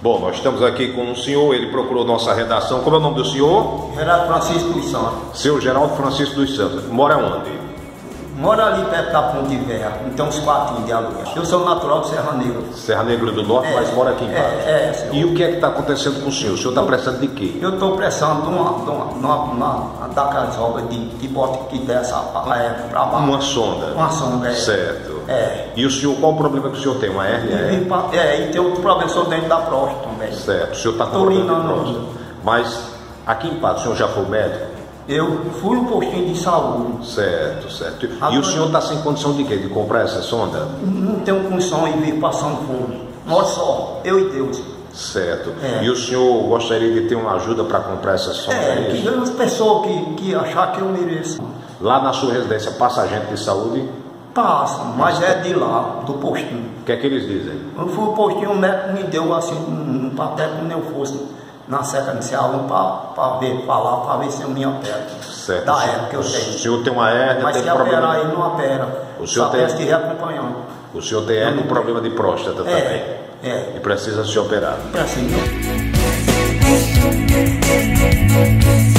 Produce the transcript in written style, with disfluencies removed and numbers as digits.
Bom, nós estamos aqui com um senhor, ele procurou nossa redação. Como é o nome do senhor? Geraldo Francisco dos Santos. Seu Geraldo Francisco dos Santos. Mora onde? Mora ali perto da Ponte Velha, então uns quartinhos de aluguel. Eu sou natural de Serra Negra. Serra Negra do Norte, mas mora aqui embaixo. Senhor. E o que é que está acontecendo com o senhor? O senhor está precisando de quê? Eu estou precisando daquelas obras de bota que desce para baixo. Uma sonda? Uma sonda, Certo. E o senhor, qual o problema que o senhor tem? Uma hérnia? E tem outro problema, sou dentro da próstata também. Certo. O senhor está com problema de próstata. Mas aqui em Patos, o senhor já foi médico? Eu fui no postinho de saúde. Certo. E o senhor está sem condição de quê? De comprar essa sonda? Não tenho condição de vir passando fome. Nós só, eu e Deus. Certo. E o senhor gostaria de ter uma ajuda para comprar essa sonda? Que as pessoas que achar que eu mereço. Lá na sua residência passa agente de saúde? Passa, mas é de lá, do postinho. O que é que eles dizem? Eu fui no postinho, o médico me deu assim um papel como eu fosse na sequencial para ver se eu me opero. Certo. Da hérnia que eu tenho. O senhor tem uma hérnia, mas tem se problema... operar aí não opera. O senhor tem que ir acompanhando. O senhor tem hérnia e problema de próstata também. E precisa se operar. Precisa.